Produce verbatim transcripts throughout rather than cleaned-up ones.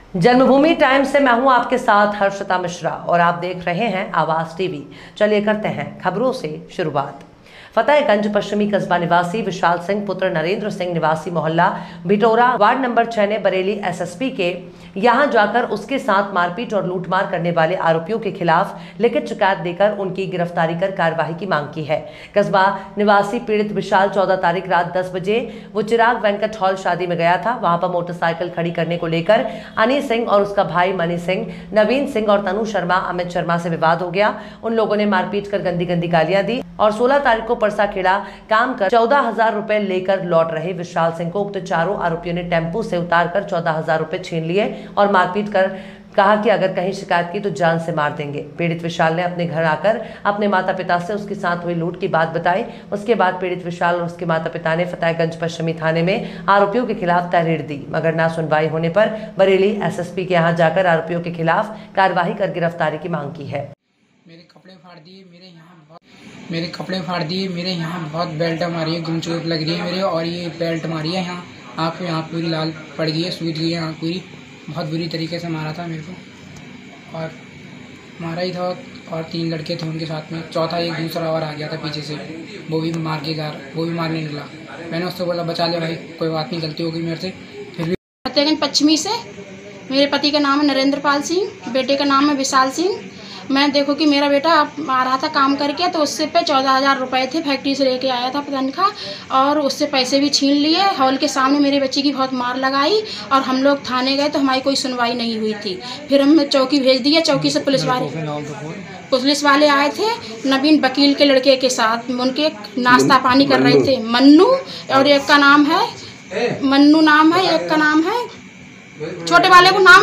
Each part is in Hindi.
जन्मभूमि टाइम से मैं हूं आपके साथ हर्षिता मिश्रा और आप देख रहे हैं आवाज टीवी। चलिए करते हैं खबरों से शुरुआत। फतेहगंज पश्चिमी कस्बा निवासी विशाल सिंह पुत्र नरेंद्र सिंह निवासी मोहल्ला भिटोरा वार्ड नंबर छह ने बरेली एसएसपी के यहां जाकर उसके साथ मारपीट और लूटमार करने वाले आरोपियों के खिलाफ लिखित शिकायत देकर उनकी गिरफ्तारी कर कार्यवाही की मांग की है। कस्बा निवासी पीड़ित विशाल चौदह तारीख रात दस बजे वो चिराग वेंकट हॉल शादी में गया था। वहां पर मोटरसाइकिल खड़ी करने को लेकर अनी सिंह और उसका भाई मनी सिंह, नवीन सिंह और तनु शर्मा, अमित शर्मा से विवाद हो गया। उन लोगों ने मारपीट कर गंदी गंदी गालियां दी और सोलह तारीख को परसा खेड़ा काम कर चौदह हजार रुपए लेकर लौट रहे विशाल सिंह को उक्त चारों आरोपियों ने टेम्पो से उतारकर चौदह हजार रुपए छीन लिए और मारपीट कर कहा कि अगर कहीं शिकायत की तो जान से मार देंगे। पीड़ित विशाल ने अपने घर आकर अपने माता पिता से उसके साथ हुई लूट की बात बताई। उसके बाद पीड़ित विशाल और उसके माता पिता ने फतेहगंज पश्चिमी थाने में आरोपियों के खिलाफ तहरीर दी, मगर ना सुनवाई होने पर बरेली एसएसपी के यहाँ जाकर आरोपियों के खिलाफ कार्यवाही कर गिरफ्तारी की मांग की है। मेरे कपड़े फाड़ दिए, मेरे यहाँ बहुत मेरे कपड़े फाड़ दिए मेरे यहाँ बहुत बेल्ट मारी है, गुमचोट लग रही है मेरे, और ये बेल्ट मारी है यहाँ आँख पे, यहाँ पूरी लाल पड़ गई है, सूज गई है आँख पूरी। बहुत बुरी तरीके से मारा था मेरे को, और मारा ही था। और तीन लड़के थे उनके साथ में, चौथा एक दूसरा और आ गया था पीछे से, वो भी मार के जा वो भी मारने निकला। मैंने उससे बोला बचा ले भाई, कोई बात नहीं, गलती हो गई मेरे से। फिर भी फतेहगंज पश्चिमी से मेरे पति का नाम है नरेंद्र पाल सिंह, बेटे का नाम है विशाल सिंह। मैं देखो कि मेरा बेटा आ रहा था काम करके, तो उससे पे चौदह हज़ार रुपये थे, फैक्ट्री से लेके आया था तनख्वाह, और उससे पैसे भी छीन लिए। हॉल के सामने मेरे बच्चे की बहुत मार लगाई और हम लोग थाने गए तो हमारी कोई सुनवाई नहीं हुई थी। फिर हम चौकी भेज दिया, चौकी से पुलिस वाले पुलिस वाले आए थे नवीन वकील के लड़के के साथ, उनके नाश्ता पानी कर रहे थे। मन्नू और एक का नाम है मन्नू नाम है, एक का नाम है छोटे वाले को नाम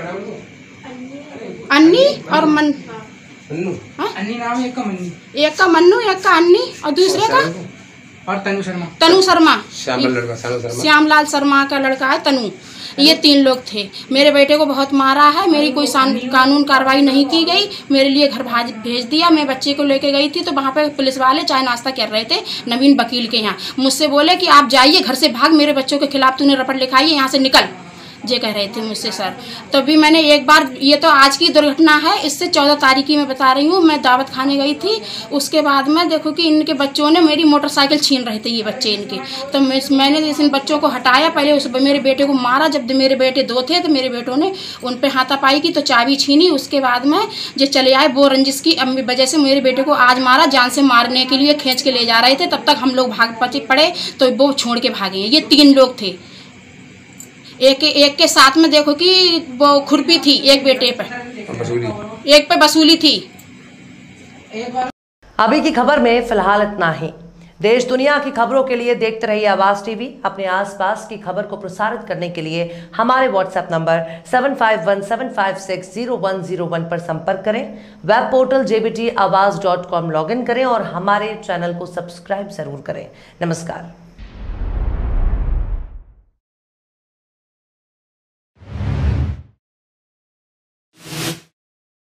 अन्नी और मन अन्नी नाम है, एक का मन्नी, एक का मन्नू, एक का अन्नी और दूसरे का और तनु शर्मा तनु शर्मा श्यामलाल शर्मा का लड़का है तनु। ये तीन लोग थे। मेरे बेटे को बहुत मारा है, मेरी कोई कानून कार्रवाई नहीं की गई, मेरे लिए घर भाज भेज दिया। मैं बच्चे को लेके गई थी तो वहाँ पे पुलिस वाले चाय नाश्ता कर रहे थे नवीन वकील के यहाँ। मुझसे बोले कि आप जाइए घर से भाग, मेरे बच्चों के खिलाफ तूने रपट लिखाई है, यहाँ से निकल, ये कह रहे थे मुझसे सर। तो भी मैंने एक बार, ये तो आज की दुर्घटना है, इससे चौदह तारीख की मैं बता रही हूँ। मैं दावत खाने गई थी, उसके बाद में देखो कि इनके बच्चों ने मेरी मोटरसाइकिल छीन रहे थे ये बच्चे इनके। तो मैंने इन बच्चों को हटाया, पहले उस मेरे बेटे को मारा। जब मेरे बेटे दो थे तो मेरे बेटों ने उन पर हाथापाई की तो चाबी छीनी। उसके बाद में जो चले आए, वो रंजिश की वजह से मेरे बेटे को आज मारा, जान से मारने के लिए खींच के ले जा रहे थे। तब तक हम लोग भाग पड़े तो वो छोड़ के भागे। ये तीन लोग थे। एक एक के साथ में देखो कि वो खुरपी थी, एक बेटे पे एक पे वसूली थी। अभी की खबर में फिलहाल इतना ही। देश दुनिया की खबरों के लिए देखते रहिए आवाज टीवी। अपने आसपास की खबर को प्रसारित करने के लिए हमारे WhatsApp number seven five one seven five six zero one zero one पर संपर्क करें। Web portal J B T Awaaz dot com log in करें और हमारे चैनल को सब्सक्राइब जरूर करें। नमस्कार।